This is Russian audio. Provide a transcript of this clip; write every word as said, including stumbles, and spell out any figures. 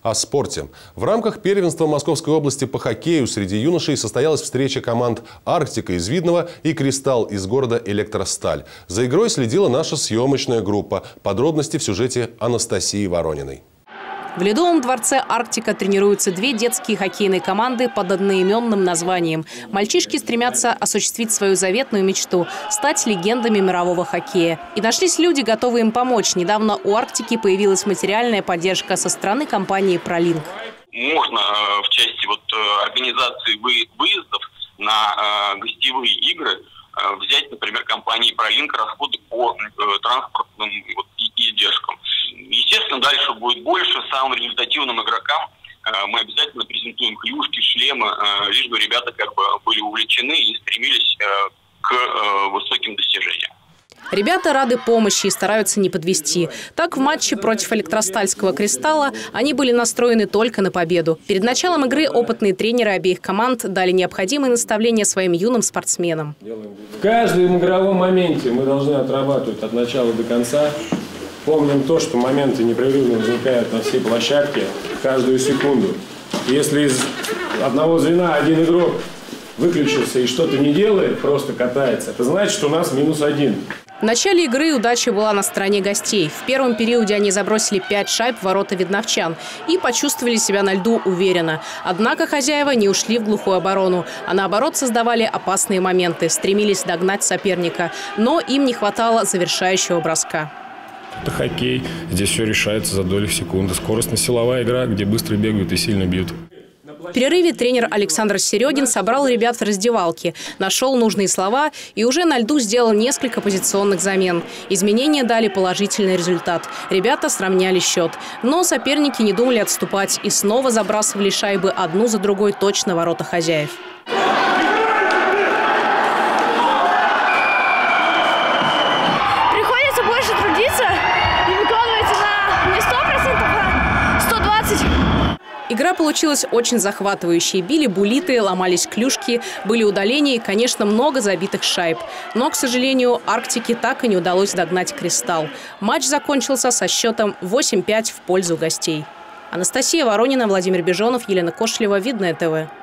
О спорте. В рамках первенства Московской области по хоккею среди юношей состоялась встреча команд «Арктика» из Видного и «Кристалл» из города Электросталь. За игрой следила наша съемочная группа. Подробности в сюжете Анастасии Ворониной. В Ледовом дворце «Арктика» тренируются две детские хоккейные команды под одноименным названием. Мальчишки стремятся осуществить свою заветную мечту – стать легендами мирового хоккея. И нашлись люди, готовые им помочь. Недавно у «Арктики» появилась материальная поддержка со стороны компании «Пролинк». Можно в части вот организации выездов на гостевые игры взять, например, компании «Пролинк» расходы по транспортным издержкам. Естественно, дальше будет больше. Самым результативным игрокам мы обязательно презентуем клюшки, шлемы, лишь бы ребята как бы были увлечены и стремились к высоким достижениям. Ребята рады помощи и стараются не подвести. Так, в матче против Электростальского «Кристалла» они были настроены только на победу. Перед началом игры опытные тренеры обеих команд дали необходимые наставления своим юным спортсменам. В каждом игровом моменте мы должны отрабатывать от начала до конца. Помним то, что моменты непрерывно возникают на всей площадке каждую секунду. Если из одного звена один игрок выключился и что-то не делает, просто катается, это значит, что у нас минус один. В начале игры удача была на стороне гостей. В первом периоде они забросили пять шайб в ворота видновчан и почувствовали себя на льду уверенно. Однако хозяева не ушли в глухую оборону, а наоборот создавали опасные моменты, стремились догнать соперника. Но им не хватало завершающего броска. Это хоккей. Здесь все решается за доли секунды. Скоростно-силовая игра, где быстро бегают и сильно бьют. В перерыве тренер Александр Серегин собрал ребят в раздевалке, нашел нужные слова и уже на льду сделал несколько позиционных замен. Изменения дали положительный результат. Ребята сравняли счет. Но соперники не думали отступать и снова забрасывали шайбы одну за другой точно в ворота хозяев. Приходится больше трудиться и выкладывается на не сто процентов, а сто двадцать процентов. Игра получилась очень захватывающей. Били булиты, ломались клюшки, были удаления и, конечно, много забитых шайб. Но, к сожалению, «Арктике» так и не удалось догнать «Кристалл». Матч закончился со счетом восемь пять в пользу гостей. Анастасия Воронина, Владимир Бежонов, Елена Кошелева, Видное ТВ.